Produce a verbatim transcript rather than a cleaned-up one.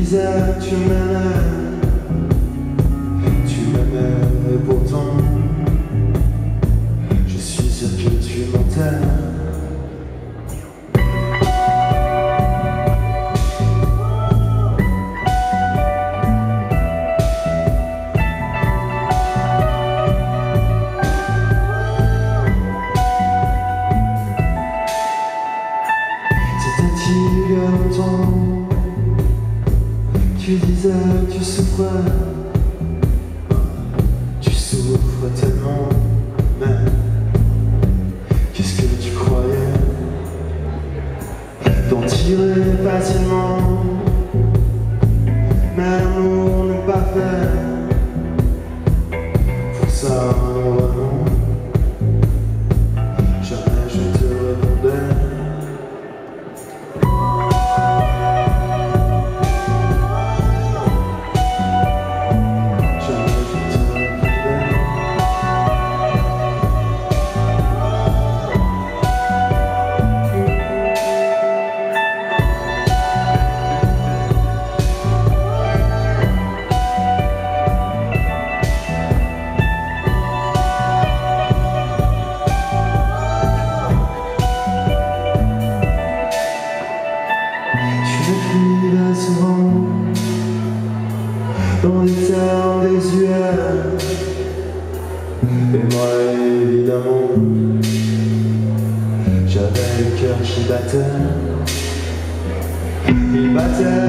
disais que tu m'aimais, tu m'aimais et pourtant je suis sûr que tu mentais. C'était il y a longtemps, tu disais que tu souffrais, tu souffres tellement, mais qu'est-ce que tu croyais? T'en tirer facilement, mais l'amour n'est pas fait pour ça, non vraiment. Jamais je te répondais. Souvent dans les termes désuets, et moi évidemment j'avais le cœur qui battait, il battait